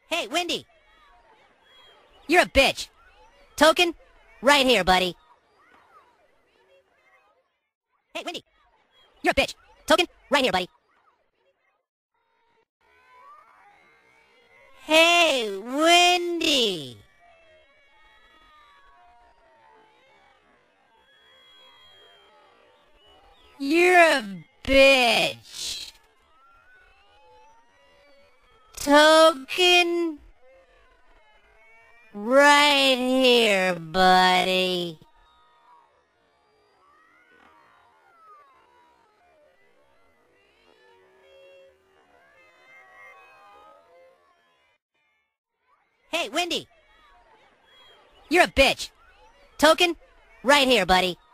Hey, Wendy! You're a bitch. Token? Right here, buddy. Hey, Wendy! You're a bitch. Token? Right here, buddy. Hey, Wendy! You're a bitch. Token? Right here, buddy. Hey, Wendy! You're a bitch. Token? Right here, buddy.